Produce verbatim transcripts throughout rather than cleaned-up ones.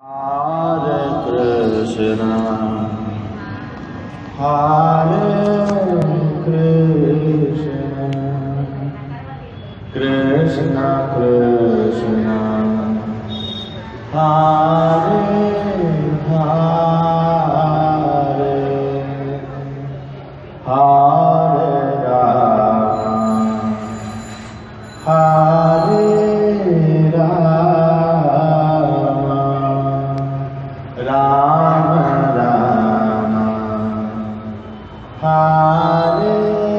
Hare Krishna, Hare Krishna, Krishna Krishna, Hare Hare, Hare Rama, Hare Rama, Rama Rama, Hare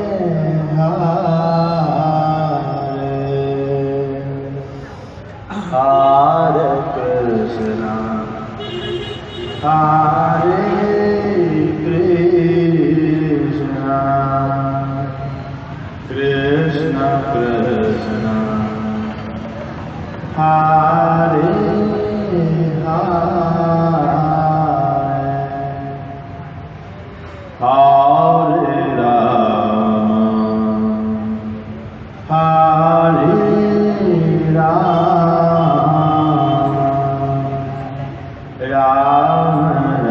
Hare, Hare Krishna, Hare Krishna, Krishna Krishna, Hare Hare, Hare Rama, Hare Rama, Rama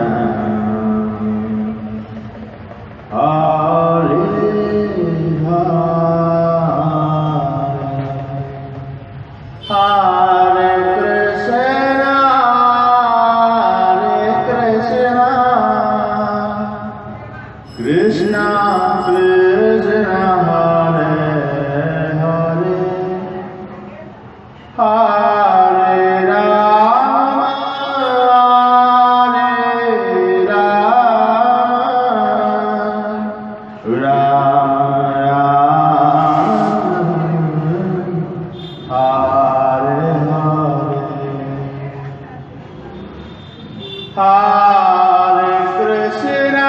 Rama, Hare Hare, Hare Krishna, Hare Krishna, Krishna Krishna, Hare Hare, Hare Rama, Hare Rama, Rama Rama, Hare Krishna,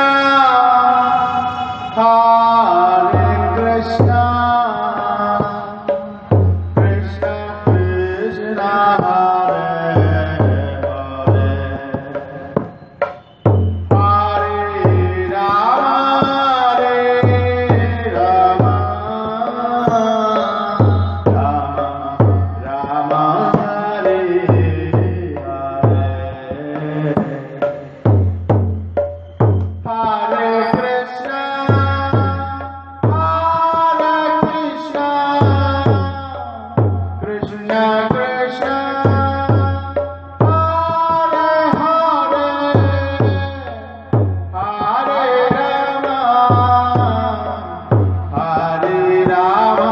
Hare Krishna, Krishna Krishna, Hare Hare, Hare Rama, Hare Rama, Rama Rama, Hare Krishna, Hare Krishna, Krishna Krishna, Hare Hare, Hare Rama, Hare Rama,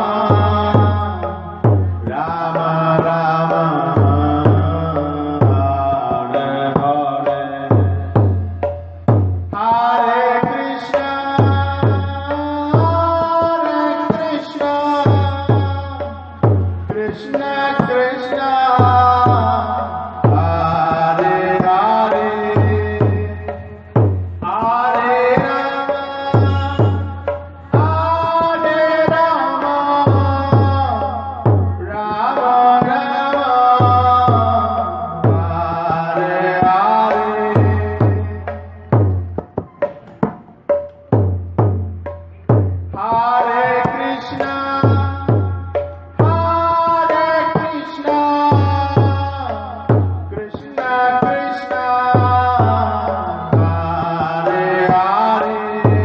Rama Rama, Hare Hare, Hare Krishna, Hare Krishna, Krishna Krishna, Hare Hare, Hare Rama, Hare Rama, Rama Rama, Hare Hare, Hare Krishna, Hare Krishna, Krishna Krishna, Hare Hare,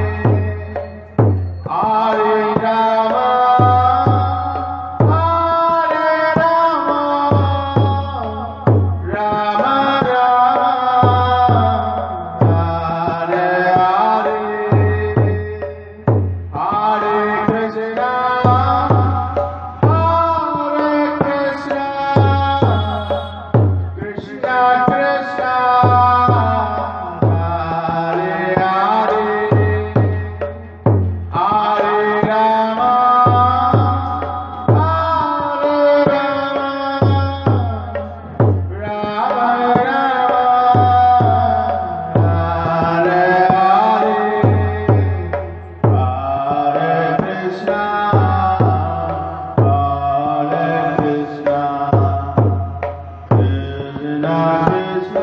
Hare Rama, Hare Rama, Rama Rama, Hare Hare, Hare Krishna, Hare Krishna, Krishna Krishna, Hare Hare, Hare Rama, Hare Rama, Rama Rama, Hare Hare, Hare Krishna, Hare Krishna, Krishna Krishna,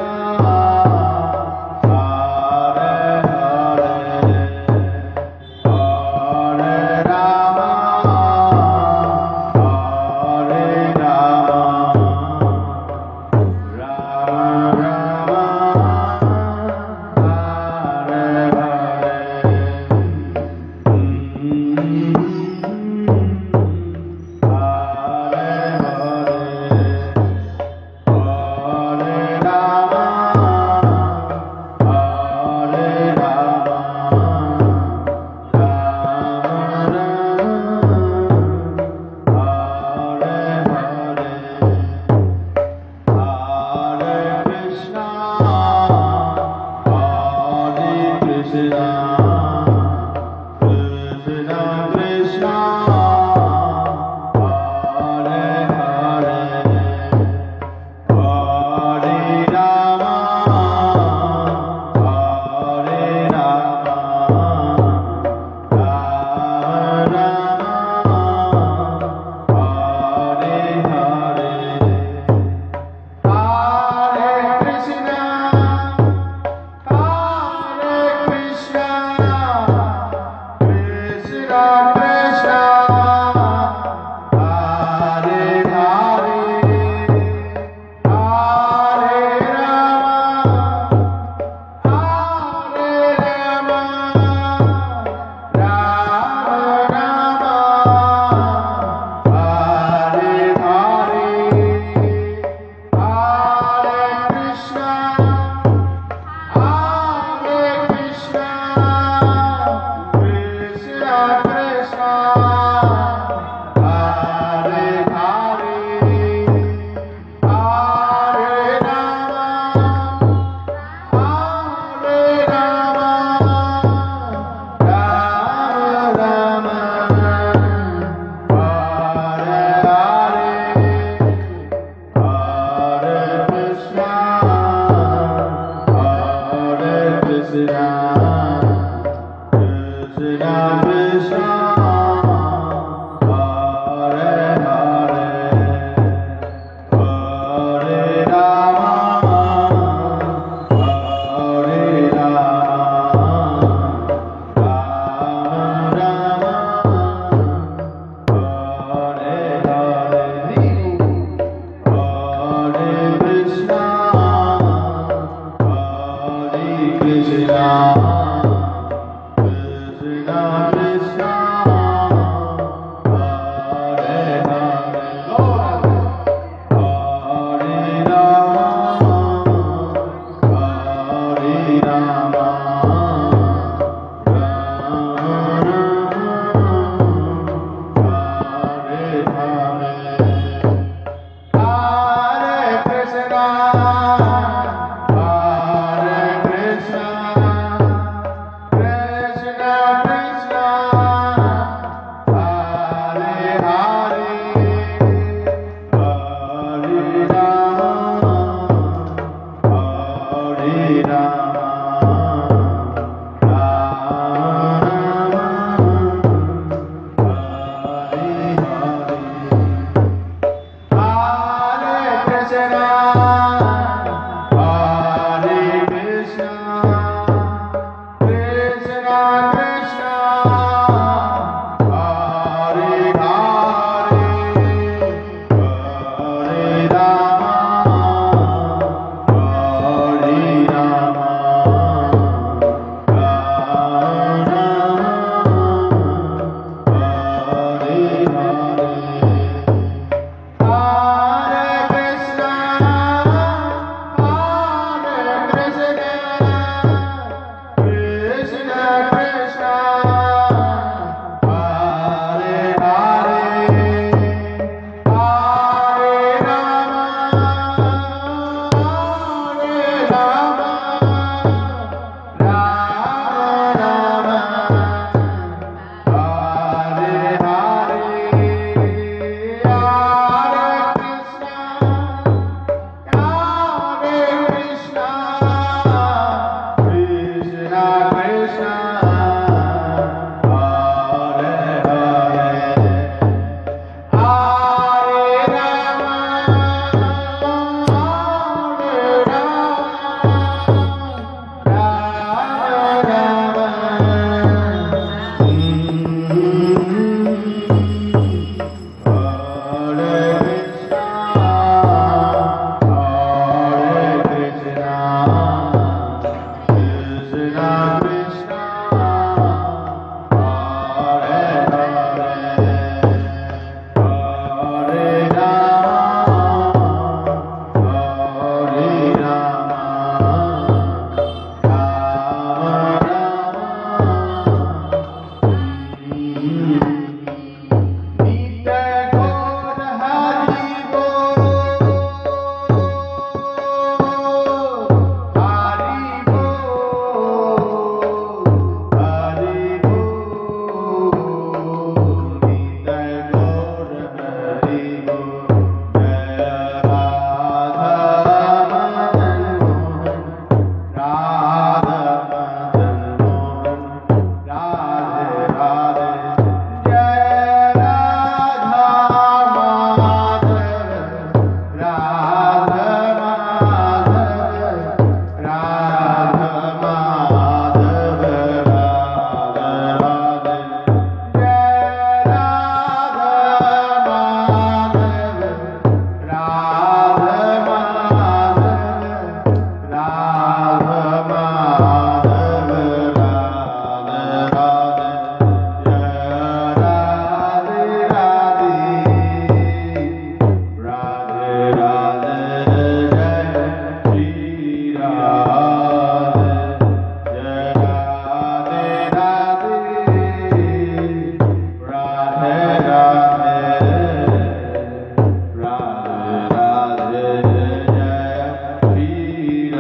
Krishna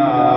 Rama